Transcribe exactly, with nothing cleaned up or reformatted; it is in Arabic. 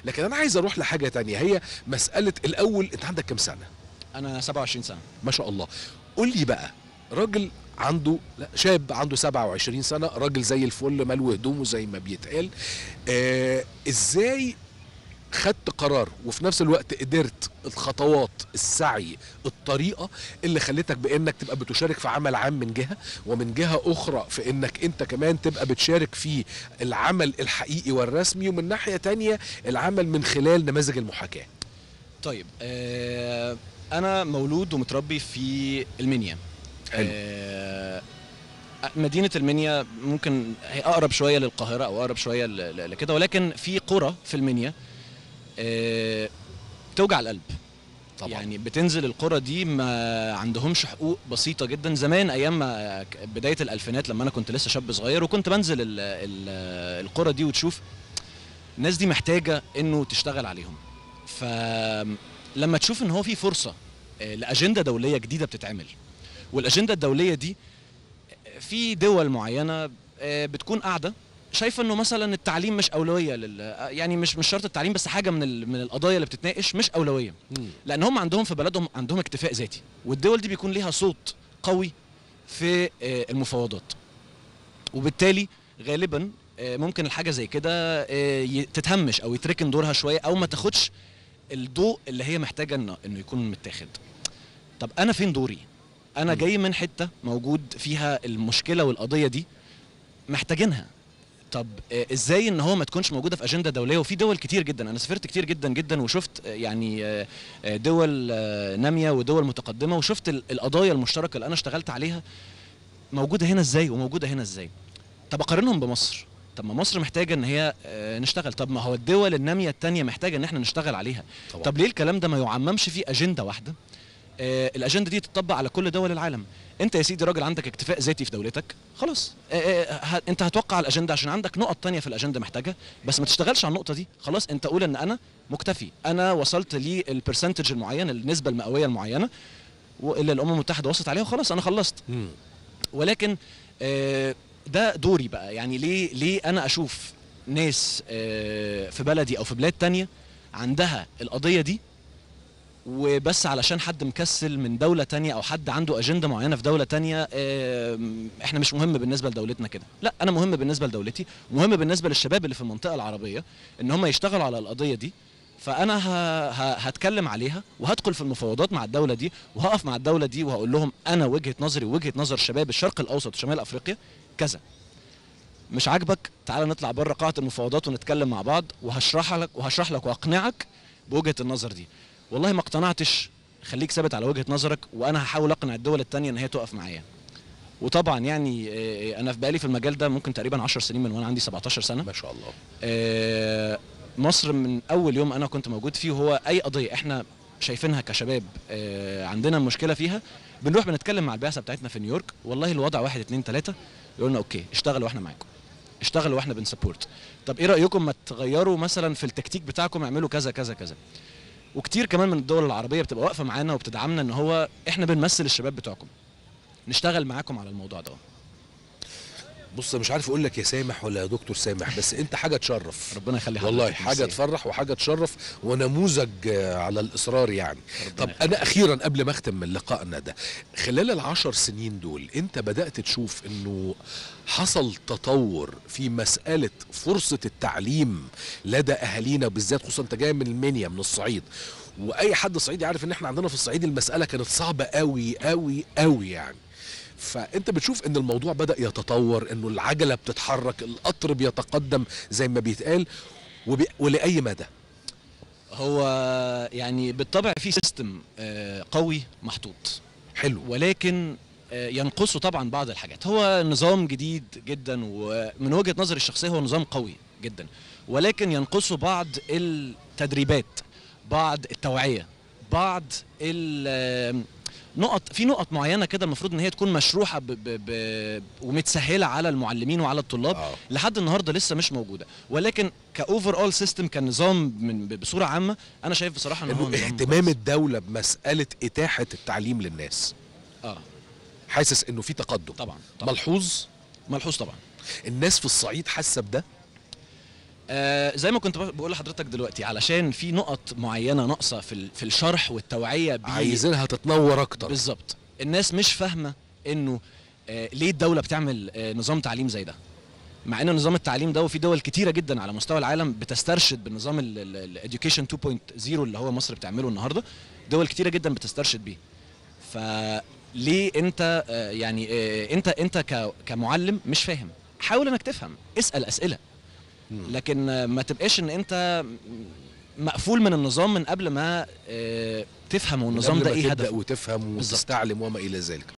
لكن انا عايز اروح لحاجه تانية، هي مساله الاول، انت عندك كام سنه؟ انا سبعة وعشرين سنه. ما شاء الله. قول لي بقى، راجل عنده، لا شاب عنده سبعة وعشرين سنه، راجل زي الفل، ملو هدومه زي ما بيتقال، آه ازاي خدت قرار وفي نفس الوقت قدرت الخطوات، السعي، الطريقه اللي خلتك بانك تبقى بتشارك في عمل عام من جهه، ومن جهه اخرى في انك انت كمان تبقى بتشارك في العمل الحقيقي والرسمي، ومن ناحيه تانية العمل من خلال نماذج المحاكاه؟ طيب آه انا مولود ومتربي في المنيا. حلو. آه مدينه المنيا ممكن هي اقرب شويه للقاهره او اقرب شويه لكده، ولكن في قرى في المنيا آه توجع القلب طبعا. يعني بتنزل القرى دي ما عندهمش حقوق بسيطه جدا. زمان ايام ما بدايه الالفينات لما انا كنت لسه شاب صغير وكنت بنزل ال ال القرى دي وتشوف الناس دي محتاجه انه تشتغل عليهم. فلما تشوف ان هو في فرصه لاجنده دوليه جديده بتتعمل، والاجنده الدوليه دي في دول معينه بتكون قاعده شايفه انه مثلا التعليم مش اولويه لل يعني مش مش شرط التعليم، بس حاجه من ال... من القضايا اللي بتتناقش مش اولويه، لان هم عندهم في بلدهم عندهم اكتفاء ذاتي، والدول دي بيكون ليها صوت قوي في المفاوضات، وبالتالي غالبا ممكن الحاجه زي كده تتهمش او يتركن دورها شويه او ما تاخدش الضوء اللي هي محتاجه انه انه يكون متاخد. طب انا فين دوري؟ انا جاي من حته موجود فيها المشكله والقضيه دي محتاجينها. طب ازاي ان هو ما تكونش موجوده في اجنده دوليه؟ وفي دول كتير جدا، انا سافرت كتير جدا جدا وشفت يعني دول ناميه ودول متقدمه، وشفت القضايا المشتركه اللي انا اشتغلت عليها موجوده هنا ازاي وموجوده هنا ازاي. طب اقارنهم بمصر، طب ما مصر محتاجه ان هي نشتغل، طب ما هو الدول الناميه الثانيه محتاجه ان احنا نشتغل عليها طبعا. طب ليه الكلام ده ما يعممش في اجنده واحده؟ آه الاجنده دي تطبق على كل دول العالم. انت يا سيدي راجل عندك اكتفاء ذاتي في دولتك، خلاص آه آه انت هتوقع الاجنده عشان عندك نقط تانية في الاجنده محتاجها، بس ما تشتغلش على النقطه دي. خلاص انت قول ان انا مكتفي، انا وصلت للبرسنتج المعين، النسبه المئويه المعينه واللي الامم المتحده وصلت عليها، وخلاص انا خلصت. م. ولكن آه ده دوري بقى. يعني ليه ليه انا اشوف ناس آه في بلدي او في بلاد تانية عندها القضيه دي، وبس علشان حد مكسل من دولة تانية او حد عنده اجندة معينة في دولة تانية اه احنا مش مهم بالنسبة لدولتنا كده؟ لا، انا مهم بالنسبة لدولتي، ومهم بالنسبة للشباب اللي في المنطقة العربية ان هم يشتغلوا على القضية دي. فانا ه... ه... هتكلم عليها وهدخل في المفاوضات مع الدولة دي، وهقف مع الدولة دي وهقول لهم انا وجهة نظري ووجهة نظر شباب الشرق الاوسط وشمال افريقيا كذا. مش عاجبك؟ تعال نطلع بره قاعة المفاوضات ونتكلم مع بعض، وهشرح لك وهشرح لك واقنعك بوجهة النظر دي. والله ما اقتنعتش، خليك ثابت على وجهة نظرك، وانا هحاول اقنع الدول التانية ان هي تقف معايا. وطبعا يعني انا في بقالي في المجال ده ممكن تقريبا عشر سنين من وانا عندي سبعتاشر سنة ما شاء الله. مصر من اول يوم انا كنت موجود فيه، وهو اي قضية احنا شايفينها كشباب عندنا مشكلة فيها، بنروح بنتكلم مع البعثة بتاعتنا في نيويورك، والله الوضع واحد اتنين تلاتة، يقولوا لنا اوكي اشتغلوا واحنا معاكم، اشتغلوا واحنا بنسبورت. طب ايه رأيكم ما تغيروا مثلا في التكتيك بتاعكم، اعملوا كذا كذا كذا. وكتير كمان من الدول العربيه بتبقى واقفه معانا وبتدعمنا ان هو احنا بنمثل الشباب بتوعكم، نشتغل معاكم على الموضوع ده. بص مش عارف اقول لك يا سامح ولا يا دكتور سامح، بس انت حاجه تشرف، ربنا يخلي حضرتك، والله حاجه تفرح وحاجه تشرف ونموذج على الاصرار يعني. طب انا اخيرا قبل ما اختم من لقائنا ده، خلال العشر سنين دول انت بدات تشوف انه حصل تطور في مساله فرصه التعليم لدى اهالينا، بالذات خصوصا انت جاي من المنيا من الصعيد، واي حد صعيدي عارف ان احنا عندنا في الصعيد المساله كانت صعبه قوي قوي قوي يعني. فانت بتشوف ان الموضوع بدأ يتطور، انه العجلة بتتحرك، القطر بيتقدم زي ما بيتقال، وبي... ولأي مدى؟ هو يعني بالطبع في سيستم قوي محطوط حلو، ولكن ينقصه طبعا بعض الحاجات. هو نظام جديد جدا، ومن وجهة نظري الشخصية هو نظام قوي جدا، ولكن ينقصه بعض التدريبات، بعض التوعية، بعض ال نقط في نقط معينه كده المفروض ان هي تكون مشروحه ب ب ب ومتسهله على المعلمين وعلى الطلاب. آه. لحد النهارده لسه مش موجوده، ولكن كاوفر اول سيستم كنظام من بصوره عامه انا شايف بصراحه ان هو اهتمام الدوله بمساله اتاحه التعليم للناس. اه حاسس انه في تقدم طبعا, طبعا. ملحوظ ملحوظ طبعا. الناس في الصعيد حاسه بده؟ آه زي ما كنت بقول لحضرتك دلوقتي، علشان في نقط معينه ناقصه في ال- في الشرح والتوعيه بيه. عايزينها تتنور اكتر. بالظبط. الناس مش فاهمه انه آه ليه الدوله بتعمل آه نظام تعليم زي ده، مع ان نظام التعليم ده وفي دول كتيره جدا على مستوى العالم بتسترشد بالنظام الاديوكيشن اتنين نقطة صفر اللي هو مصر بتعمله النهارده. دول كتيره جدا بتسترشد بيه. فليه انت آه يعني آه انت انت ك- كمعلم مش فاهم؟ حاول انك تفهم، اسال اسئله، لكن آه ما تبقاش ان انت مقفول من النظام من قبل ما آه تفهم من والنظام قبل ده ما ايه تبدأ هدفه. وتفهم بالظبط. وتستعلم وما الى ذلك.